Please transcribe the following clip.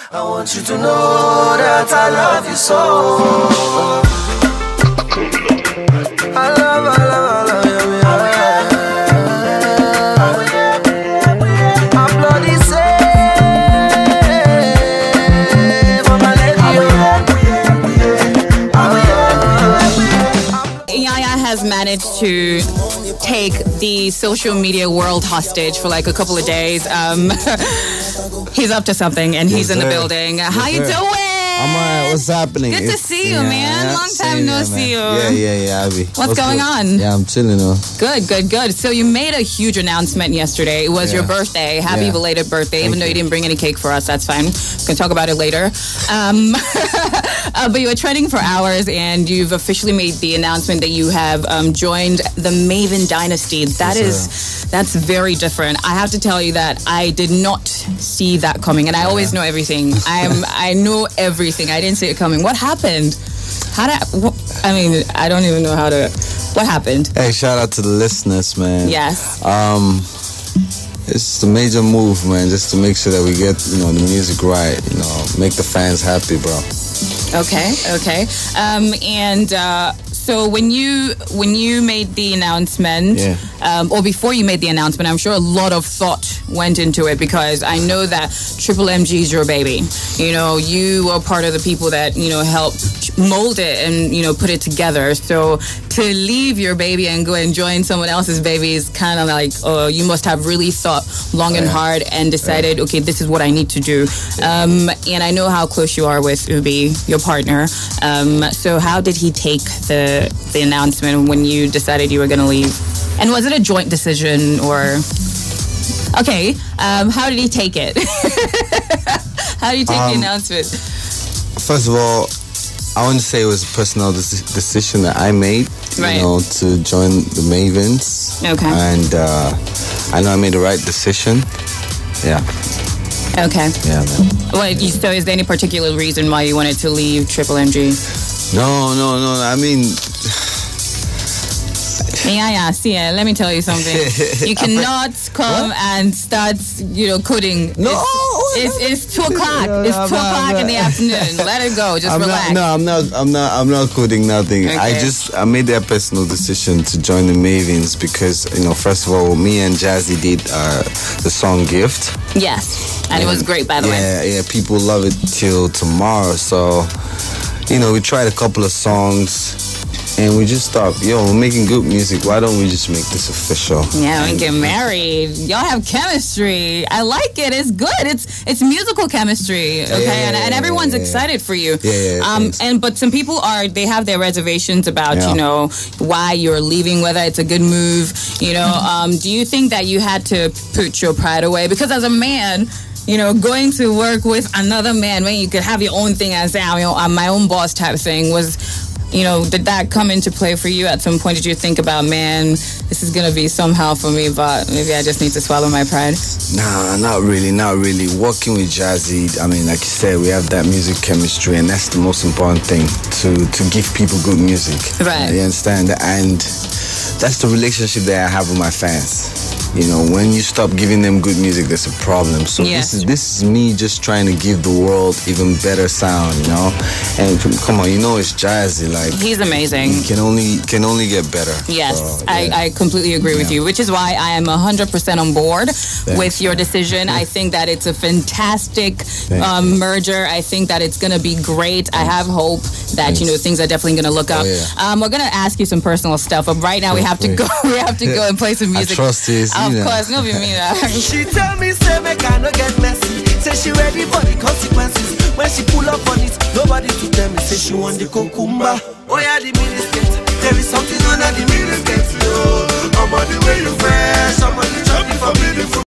I want you to know that I love you so. I love you. I'm bloody safe for my lady. Yaya has managed to take the social media world hostage for like a couple of days. He's up to something and he's in the building. How you doing? I'm alright. What's happening? Good to see you, man. Long time no see you. Yeah, Abby. What's going on? Yeah, I'm chilling though. Good. So you made a huge announcement yesterday. It was your birthday. Happy belated birthday. Even though you didn't bring any cake for us, that's fine. We can talk about it later. But you were trending for hours and you've officially made the announcement that you have joined the Mavin Dynasty. That's very different. I have to tell you that I did not see that coming, and I always know everything. I know everything. I didn't see it coming. What happened? I don't even know how to. What happened? Hey, shout out to the listeners, man. Yes. It's a major move, man, just to make sure that we get, the music right, make the fans happy, bro. Okay. So when you made the announcement, or before you made the announcement, I'm sure a lot of thought went into it, because I know that Triple MG is your baby. You were part of the people that, helped mold it and, put it together. So to leave your baby and go and join someone else's baby is kind of like, you must have really thought long and hard and decided, okay, this is what I need to do. And I know how close you are with Ubi, your partner. So how did he take the announcement when you decided you were going to leave? And was it a joint decision or... Okay, how did he take it? How did you take the announcement? First of all, I want to say it was a personal decision that I made, to join the Mavins. Okay. And I know I made the right decision. Yeah. Okay. Yeah, man. So is there any particular reason why you wanted to leave Triple MG? No. I mean... Yeah, let me tell you something. You cannot come and start, coding. No. It's 2 o'clock. It's 2 o'clock in the afternoon. Let it go. Just relax. I'm not coding nothing. Okay. I made that personal decision to join the Mavins because, first of all, me and Jazzy did the song Gift. Yes. And it was great, by the way. Yeah, people love it till tomorrow. So, we tried a couple of songs. And we just thought, we're making good music. Why don't we just make this official? Yeah, we get married. Y'all have chemistry. I like it. It's good. It's musical chemistry. Okay, and everyone's excited for you. But some people they have their reservations about why you're leaving, whether it's a good move. Do you think that you had to put your pride away? Because as a man, going to work with another man when you could have your own thing as I'm my own boss type thing was. Did that come into play for you at some point? Did you think about, man, this is going to be somehow for me, but maybe I just need to swallow my pride? Nah, not really. Working with Jazzy, like you said, we have that music chemistry, and that's the most important thing, to give people good music. Right. You understand? And that's the relationship that I have with my fans. When you stop giving them good music, there's a problem. So this is me just trying to give the world even better sound, And come on, it's Jazzy. Like, he's amazing. Can only get better. Yes, so, I completely agree with you, which is why I am 100% on board with your decision. I think that it's a fantastic merger. I think that it's going to be great. I have hope that things are definitely going to look up. We're going to ask you some personal stuff, but right now we have to go. We have to go and play some music. I trust this. Of course, no be me. She tell me, say, make I no get messy. Say she ready for the consequences. When she pull up on it, nobody to tell me, say she want the cucumber. Oh yeah, the miniskirt. There is something under the miniskirt. I'm on the way you fresh. I'm on the job for beautiful.